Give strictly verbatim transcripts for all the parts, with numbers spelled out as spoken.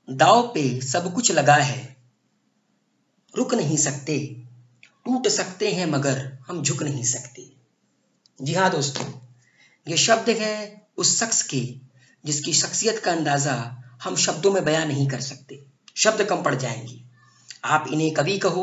दांव पे सब कुछ लगा है, रुक नहीं सकते, टूट सकते हैं मगर हम झुक नहीं सकते। जी हाँ दोस्तों, ये शब्द है उस शख्स के जिसकी शख्सियत का अंदाजा हम शब्दों में बयां नहीं कर सकते। शब्द कम पड़ जाएंगे। आप इन्हें कवि कहो,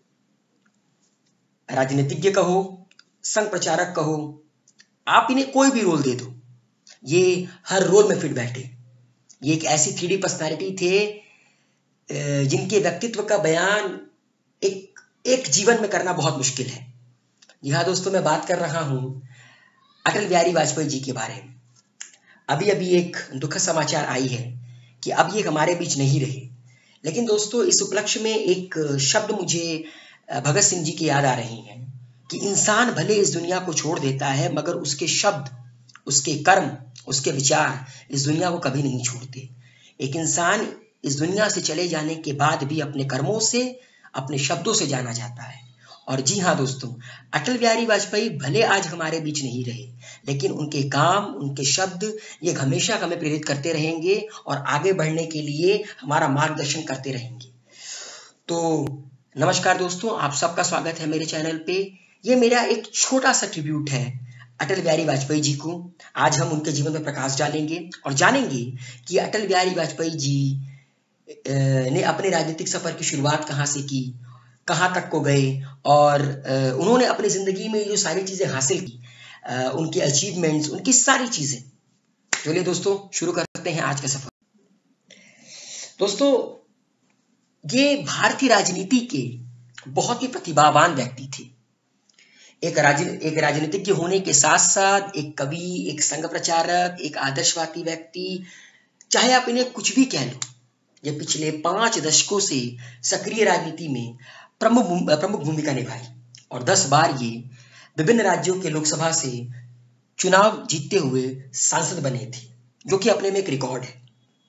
राजनीतिज्ञ कहो, संघ प्रचारक कहो, आप इन्हें कोई भी रोल दे दो, ये हर रोल में फिट बैठे। ये एक ऐसी थ्री डी पर्सनैलिटी थे जिनके व्यक्तित्व का बयान एक एक जीवन में करना बहुत मुश्किल है। जी हाँ दोस्तों, मैं बात कर रहा हूं अटल बिहारी वाजपेयी जी के बारे में। अभी अभी एक दुखद समाचार आई है कि अब ये हमारे बीच नहीं रहे। लेकिन दोस्तों, इस उपलक्ष्य में एक शब्द मुझे भगत सिंह जी की याद आ रही हैं कि इंसान भले इस दुनिया को छोड़ देता है मगर उसके शब्द, उसके कर्म, उसके विचार इस दुनिया को कभी नहीं छोड़ते। एक इंसान इस दुनिया से चले जाने के बाद भी अपने कर्मों से, अपने शब्दों से जाना जाता है। और जी हाँ दोस्तों, अटल बिहारी वाजपेयी भले आज हमारे बीच नहीं रहे, लेकिन उनके काम, उनके शब्द ये हमेशा हमें प्रेरित करते रहेंगे और आगे बढ़ने के लिए हमारा मार्गदर्शन करते रहेंगे। तो नमस्कार दोस्तों, आप सबका स्वागत है मेरे चैनल पे। ये मेरा एक छोटा सा ट्रिब्यूट है अटल बिहारी वाजपेयी जी को। आज हम उनके जीवन में प्रकाश डालेंगे और जानेंगे कि अटल बिहारी वाजपेयी जी ने अपने राजनीतिक सफर की शुरुआत कहाँ से की, कहाँ तक को गए और उन्होंने अपनी जिंदगी में जो सारी चीजें हासिल की, उनके अचीवमेंट्स, उनकी सारी चीजें। चलिए दोस्तों, शुरू करते हैं आज का सफर। दोस्तों, ये भारतीय राजनीति के बहुत ही प्रतिभावान व्यक्ति थे। एक राजन एक राजनीतिज्ञ होने के साथ साथ एक कवि, एक संघ प्रचारक, एक आदर्शवादी व्यक्ति, चाहे आप इन्हें कुछ भी कह लो, ये पिछले पांच दशकों से सक्रिय राजनीति में प्रमुख प्रमुख भूमिका निभाई और दस बार ये विभिन्न राज्यों के लोकसभा से चुनाव जीतते हुए सांसद बने थे, जो कि अपने में एक रिकॉर्ड है।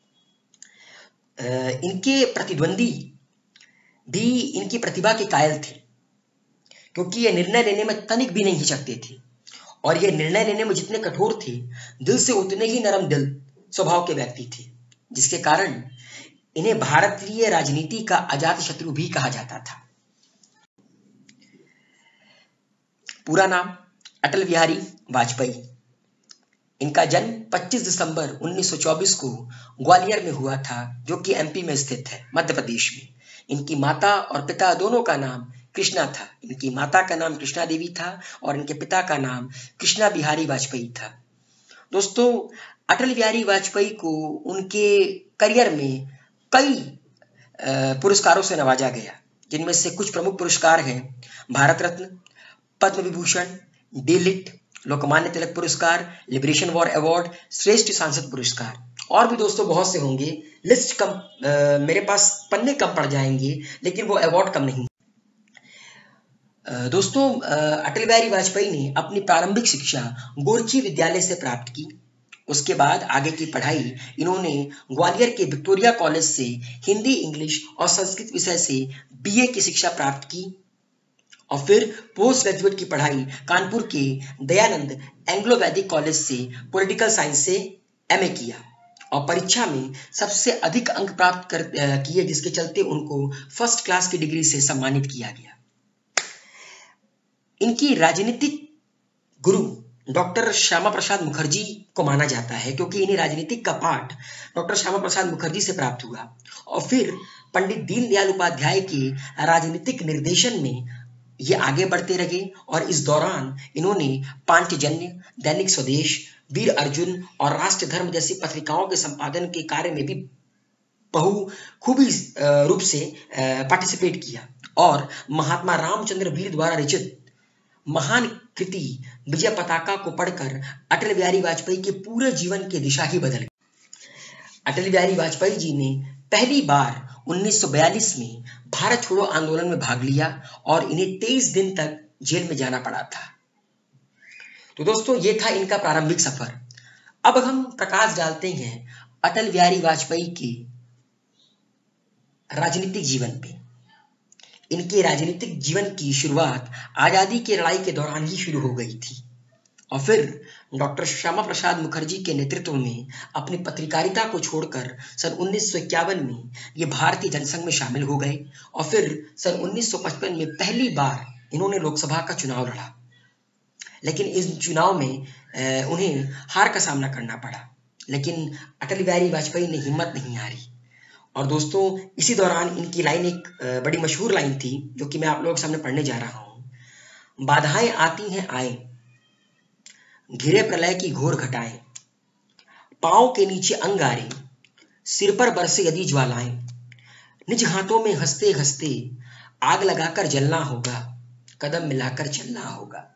इनके प्रतिद्वंदी भी इनकी प्रतिभा के कायल थे, क्योंकि ये निर्णय लेने में तनिक भी नहीं हिचकते थे और ये निर्णय लेने में जितने कठोर थे, दिल से उतने ही नरम दिल स्वभाव के व्यक्ति थे, जिसके कारण इन्हें भारतीय राजनीति का अजात शत्रु भी कहा जाता था। पूरा नाम अटल बिहारी वाजपेयी। इनका जन्म पच्चीस दिसंबर उन्नीस सौ चौबीस को ग्वालियर में हुआ था, जो कि एमपी में स्थित है, मध्य प्रदेश में। इनकी माता और पिता दोनों का नाम कृष्णा था। इनकी माता का नाम कृष्णा देवी था और इनके पिता का नाम कृष्णा बिहारी वाजपेयी था। दोस्तों, अटल बिहारी वाजपेयी को उनके करियर में कई पुरस्कारों से नवाजा गया, जिनमें से कुछ प्रमुख पुरस्कार हैं भारत रत्न, पद्म विभूषण, डी.लिट, लोकमान्य तिलक पुरस्कार, लिबरेशन वॉर अवार्ड, श्रेष्ठ सांसद पुरस्कार, और भी दोस्तों बहुत से होंगे। लिस्ट कम, आ, मेरे पास पन्ने कम पड़ जाएंगे, लेकिन वो अवार्ड कम नहीं। आ, दोस्तों, अटल बिहारी वाजपेयी ने अपनी प्रारंभिक शिक्षा गोरखी विद्यालय से प्राप्त की। उसके बाद आगे की पढ़ाई इन्होंने ग्वालियर के विक्टोरिया कॉलेज से हिंदी, इंग्लिश और संस्कृत विषय से बीए की शिक्षा प्राप्त की और फिर पोस्ट ग्रेजुएट की पढ़ाई कानपुर के दयानंद एंग्लो वैदिक कॉलेज से पॉलिटिकल साइंस से एमए किया और परीक्षा में सबसे अधिक अंक प्राप्त कर किए, जिसके चलते उनको फर्स्ट क्लास की डिग्री से सम्मानित किया गया। इनकी राजनीतिक गुरु डॉक्टर श्यामा प्रसाद मुखर्जी को माना जाता है, क्योंकि इन्हें राजनीतिक का पाठ डॉक्टर श्यामा प्रसाद मुखर्जी से प्राप्त हुआ और फिर पंडित दीनदयाल उपाध्याय के राजनीतिक निर्देशन में ये आगे बढ़ते रहे और इस दौरान इन्होंने पांचजन्य, दैनिक स्वदेश, वीर अर्जुन और राष्ट्र धर्म जैसी पत्रिकाओं के संपादन के कार्य में भी बहु खूबी रूप से पार्टिसिपेट किया और महात्मा रामचंद्र वीर द्वारा रचित महान कृति विजय पताका को पढ़कर अटल बिहारी वाजपेयी के पूरे जीवन की दिशा ही बदल गई। अटल बिहारी वाजपेयी जी ने पहली बार उन्नीस सौ बयालीस में भारत छोड़ो आंदोलन में भाग लिया और इन्हें तेईस दिन तक जेल में जाना पड़ा था। तो दोस्तों, ये था इनका प्रारंभिक सफर। अब हम प्रकाश डालते हैं अटल बिहारी वाजपेयी के राजनीतिक जीवन पे। इनके राजनीतिक जीवन की शुरुआत आजादी की लड़ाई के दौरान ही शुरू हो गई थी और फिर डॉक्टर श्यामा प्रसाद मुखर्जी के नेतृत्व में अपनी पत्रकारिता को छोड़कर सन उन्नीस सौ इक्यावन में ये भारतीय जनसंघ में शामिल हो गए और फिर सन उन्नीस सौ पचपन में पहली बार इन्होंने लोकसभा का चुनाव लड़ा, लेकिन इस चुनाव में उन्हें हार का सामना करना पड़ा। लेकिन अटल बिहारी वाजपेयी ने हिम्मत नहीं हारी। और दोस्तों, इसी दौरान इनकी लाइन एक बड़ी मशहूर लाइन थी जो कि मैं आप लोगों के सामने पढ़ने जा रहा हूं। बाधाएं आती हैं आए, घिरे प्रलय की घोर घटाएं, पांव के नीचे अंगारे, सिर पर बरसे यदि ज्वालाएं, निज हाथों में हंसते हंसते आग लगाकर जलना होगा, कदम मिलाकर चलना होगा।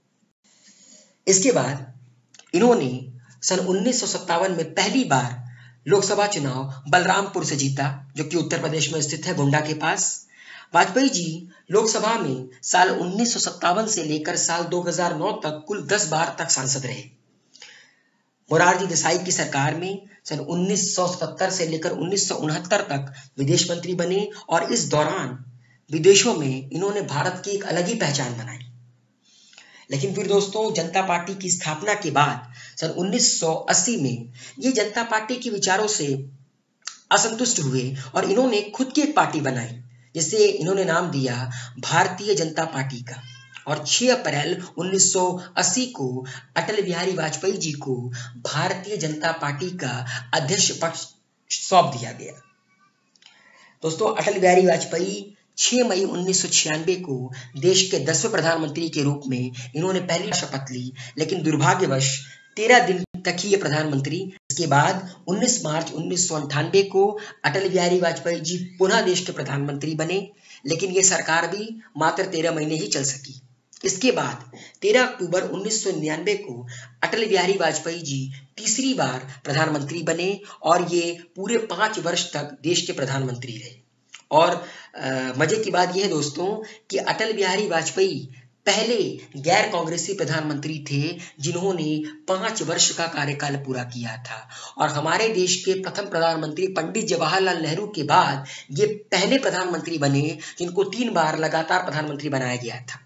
इसके बाद इन्होंने सन उन्नीस सौ सत्तावन में पहली बार लोकसभा चुनाव बलरामपुर से जीता, जो कि उत्तर प्रदेश में स्थित है, गोंडा के पास। वाजपेयी जी लोकसभा में साल उन्नीस सौ सत्तावन से लेकर साल दो हज़ार नौ तक कुल दस बार तक सांसद रहे। मोरारजी देसाई की सरकार में सन उन्नीस सौ सत्तर से लेकर उन्नीस सौ उनहत्तर तक विदेश मंत्री बने और इस दौरान विदेशों में इन्होंने भारत की एक अलग ही पहचान बनाई। लेकिन फिर दोस्तों, जनता पार्टी की स्थापना के बाद सन उन्नीस सौ अस्सी में ये जनता पार्टी के विचारों से असंतुष्ट हुए और इन्होंने खुद की एक पार्टी बनाई, जिसे इन्होंने नाम दिया भारतीय जनता पार्टी का। और छह अप्रैल उन्नीस सौ अस्सी को अटल बिहारी वाजपेयी जी को भारतीय जनता पार्टी का अध्यक्ष पद सौंप दिया गया। दोस्तों, अटल बिहारी वाजपेयी छह मई उन्नीस सौ छियानवे को देश के दसवें प्रधानमंत्री के रूप में इन्होंने पहली शपथ ली, लेकिन दुर्भाग्यवश तेरह दिन तक ही ये प्रधानमंत्री। इसके बाद उन्नीस मार्च उन्नीस सौ अंठानवे को अटल बिहारी वाजपेयी जी पुनः देश के प्रधानमंत्री बने, लेकिन ये सरकार भी मात्र तेरह महीने ही चल सकी। इसके बाद तेरह अक्टूबर उन्नीस सौ निन्यानवे को अटल बिहारी वाजपेयी जी तीसरी बार प्रधानमंत्री बने और ये पूरे पांच वर्ष तक देश के प्रधानमंत्री रहे। और आ, मजे की बात यह है दोस्तों कि अटल बिहारी वाजपेयी पहले गैर कांग्रेसी प्रधानमंत्री थे जिन्होंने पांच वर्ष का कार्यकाल पूरा किया था। और हमारे देश के प्रथम प्रधानमंत्री पंडित जवाहरलाल नेहरू के बाद ये पहले प्रधानमंत्री बने जिनको तीन बार लगातार प्रधानमंत्री बनाया गया था।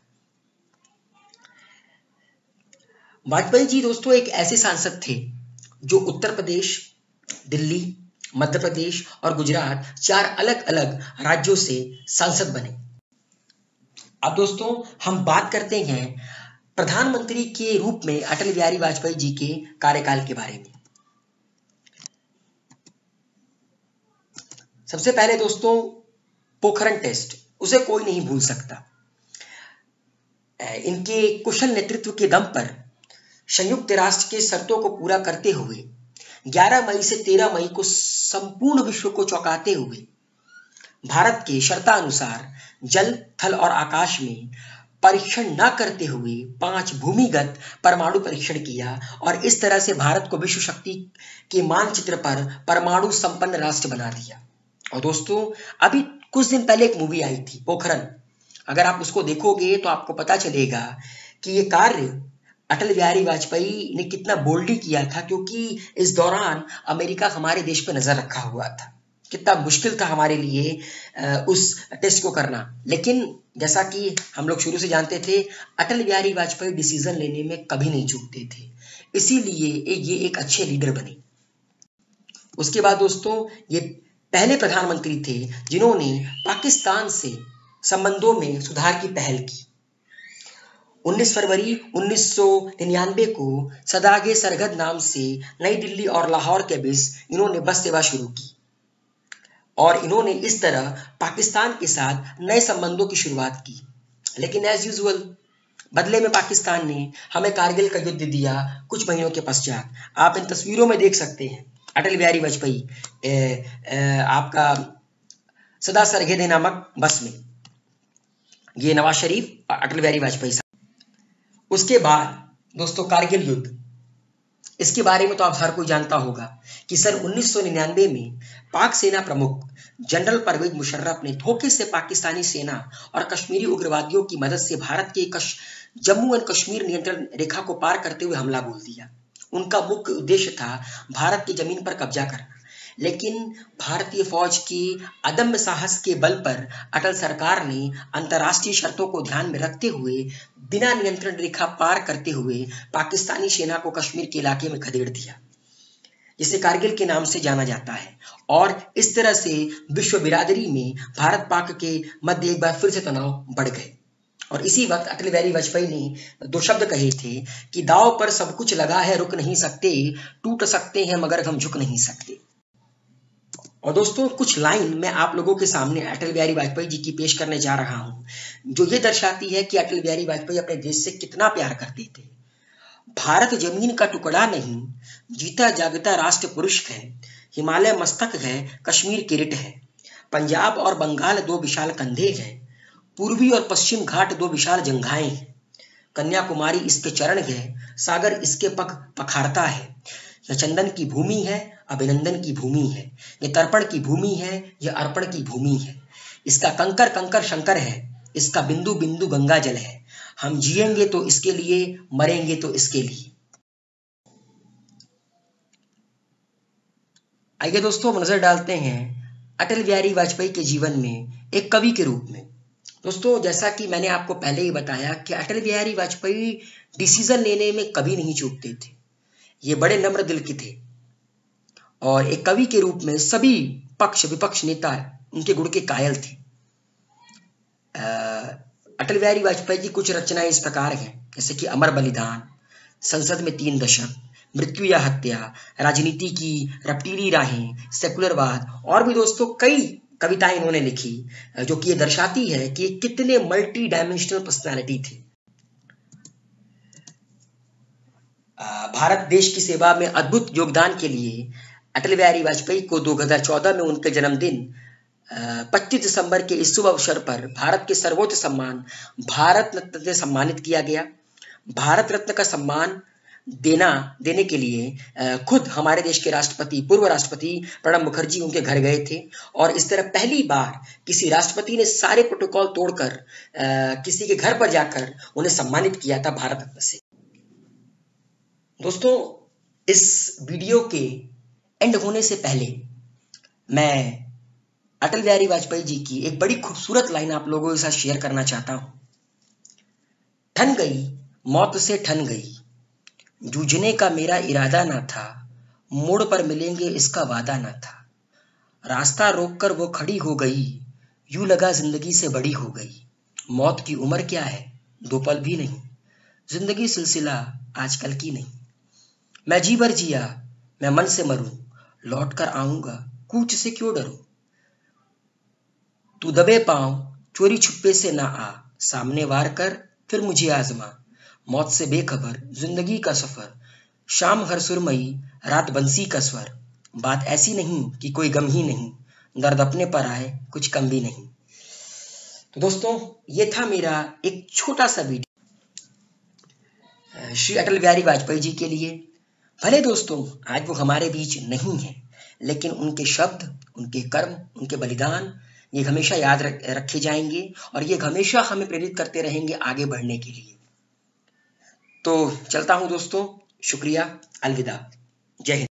वाजपेयी जी दोस्तों एक ऐसे सांसद थे जो उत्तर प्रदेश, दिल्ली, मध्य प्रदेश और गुजरात चार अलग अलग राज्यों से सांसद बने। अब दोस्तों हम बात करते हैं प्रधानमंत्री के रूप में अटल बिहारी वाजपेयी जी के कार्यकाल के बारे में। सबसे पहले दोस्तों पोखरण टेस्ट, उसे कोई नहीं भूल सकता। इनके कुशल नेतृत्व के दम पर संयुक्त राष्ट्र के शर्तों को पूरा करते हुए ग्यारह मई से तेरह मई को संपूर्ण विश्व को चौंकाते हुए भारत के शर्तानुसार जल, थल और आकाश में परीक्षण न करते हुए पांच भूमिगत परमाणु परीक्षण किया और इस तरह से भारत को विश्व शक्ति के मानचित्र पर परमाणु संपन्न राष्ट्र बना दिया। और दोस्तों अभी कुछ दिन पहले एक मूवी आई थी पोखरण, अगर आप उसको देखोगे तो आपको पता चलेगा कि ये कार्य अटल बिहारी वाजपेयी ने कितना बोल्डली किया था, क्योंकि इस दौरान अमेरिका हमारे देश पर नजर रखा हुआ था। कितना मुश्किल था हमारे लिए उस टेस्ट को करना, लेकिन जैसा कि हम लोग शुरू से जानते थे अटल बिहारी वाजपेयी डिसीजन लेने में कभी नहीं चूकते थे, इसीलिए ये एक अच्छे लीडर बने। उसके बाद दोस्तों ये पहले प्रधानमंत्री थे जिन्होंने पाकिस्तान से संबंधों में सुधार की पहल की। उन्नीस फरवरी उन्नीस सौ निन्यानवे को सदागे सरहद नाम से नई दिल्ली और लाहौर के बीच इन्होंने बस सेवा शुरू की और इन्होंने इस तरह पाकिस्तान के साथ नए संबंधों की शुरुआत की। लेकिन एज यूजुअल बदले में पाकिस्तान ने हमें कारगिल का युद्ध दिया कुछ महीनों के पश्चात। आप इन तस्वीरों में देख सकते हैं अटल बिहारी वाजपेयी आपका सदा सरहद नामक बस में, ये नवाज शरीफ और अटल बिहारी वाजपेयी साहब। उसके बाद दोस्तों कारगिल युद्ध, इसके बारे में तो आप हर कोई जानता होगा कि सन उन्नीस सौ निन्यानवे में पाक सेना प्रमुख जनरल परवेज मुशर्रफ ने धोखे से पाकिस्तानी सेना और कश्मीरी उग्रवादियों की मदद से भारत के कश, जम्मू एंड कश्मीर नियंत्रण रेखा को पार करते हुए हमला बोल दिया। उनका मुख्य उद्देश्य था भारत की जमीन पर कब्जा करना, लेकिन भारतीय फौज की अदम्य साहस के बल पर अटल सरकार ने अंतर्राष्ट्रीय शर्तों को ध्यान में रखते हुए बिना नियंत्रण रेखा पार करते हुए पाकिस्तानी सेना को कश्मीर के इलाके में खदेड़ दिया, जिसे कारगिल के नाम से जाना जाता है। और इस तरह से विश्व बिरादरी में भारत पाक के मध्य एक बार फिर से तनाव बढ़ गए। और इसी वक्त अटल बिहारी वाजपेयी ने दो शब्द कहे थे कि दांव पर सब कुछ लगा है, रुक नहीं सकते, टूट सकते हैं मगर हम झुक नहीं सकते। और दोस्तों, कुछ लाइन मैं आप लोगों के सामने अटल बिहारी वाजपेयी जी की पेश करने जा रहा हूं, जो ये दर्शाती है कि अटल बिहारी वाजपेयी अपने देश से कितना प्यार करते थे। भारत जमीन का टुकड़ा नहीं, जीता जागता राष्ट्र पुरुष है। हिमालय मस्तक है, कश्मीर किरीट है। पंजाब और बंगाल दो विशाल कंधे हैं। पूर्वी और पश्चिम घाट दो विशाल जंघाएं हैं। कन्याकुमारी इसके चरण है, सागर इसके पग पखारता है। यह चंदन की भूमि है, अभिनंदन की भूमि है। यह तर्पण की भूमि है, यह अर्पण की भूमि है। इसका कंकर कंकर शंकर है, इसका बिंदु बिंदु गंगा जल है। हम जिएंगे तो इसके लिए, मरेंगे तो इसके लिए। आइए दोस्तों, हम नजर डालते हैं अटल बिहारी वाजपेयी के जीवन में एक कवि के रूप में। दोस्तों, जैसा कि मैंने आपको पहले ही बताया कि अटल बिहारी वाजपेयी डिसीजन लेने में कभी नहीं चूकते थे। ये बड़े नम्र दिल के थे और एक कवि के रूप में सभी पक्ष विपक्ष नेता उनके गुण के कायल थे। अटल बिहारी वाजपेयी की कुछ रचनाएं इस प्रकार हैं, जैसे कि अमर बलिदान, संसद में तीन दशक, मृत्यु या हत्या, राजनीति की रपटीली राहें, सेकुलरवाद, और भी दोस्तों कई कविताएं इन्होंने लिखी, जो कि ये दर्शाती है कि कितने मल्टी डायमेंशनल पर्सनालिटी थे। भारत देश की सेवा में अद्भुत योगदान के लिए अटल बिहारी वाजपेयी को दो हज़ार चौदह में उनके जन्मदिन पच्चीस दिसंबर के इस शुभ अवसर पर भारत के सर्वोच्च सम्मान भारत रत्न से सम्मानित किया गया। भारत रत्न का सम्मान देना देने के लिए खुद हमारे देश के राष्ट्रपति, पूर्व राष्ट्रपति प्रणब मुखर्जी उनके घर गए थे और इस तरह पहली बार किसी राष्ट्रपति ने सारे प्रोटोकॉल तोड़कर किसी के घर पर जाकर उन्हें सम्मानित किया था भारत रत्न से। दोस्तों, इस वीडियो के एंड होने से पहले मैं अटल बिहारी वाजपेयी जी की एक बड़ी खूबसूरत लाइन आप लोगों के साथ शेयर करना चाहता हूं। ठन गई मौत से, ठन गई, जूझने का मेरा इरादा ना था, मोड़ पर मिलेंगे इसका वादा ना था। रास्ता रोककर वो खड़ी हो गई, यूं लगा जिंदगी से बड़ी हो गई। मौत की उम्र क्या है, दो पल भी नहीं, जिंदगी सिलसिला आजकल की नहीं। मैं जी भर जिया, मैं मन से मरूं, लौट कर आऊंगा, कूच से क्यों डरूं। तू दबे पांव चोरी छुपे से ना आ, सामने वार कर फिर मुझे आजमा। मौत से बेखबर जिंदगी का सफर, शाम हर सुरमई रात बंसी का स्वर। बात ऐसी नहीं कि कोई गम ही नहीं, दर्द अपने पर आए कुछ कम भी नहीं। तो दोस्तों, ये था मेरा एक छोटा सा वीडियो श्री अटल बिहारी वाजपेयी जी के लिए। भले दोस्तों आज वो हमारे बीच नहीं है, लेकिन उनके शब्द, उनके कर्म, उनके बलिदान ये हमेशा याद रखे जाएंगे और ये हमेशा हमें प्रेरित करते रहेंगे आगे बढ़ने के लिए। तो चलता हूं दोस्तों, शुक्रिया, अलविदा, जय हिंद।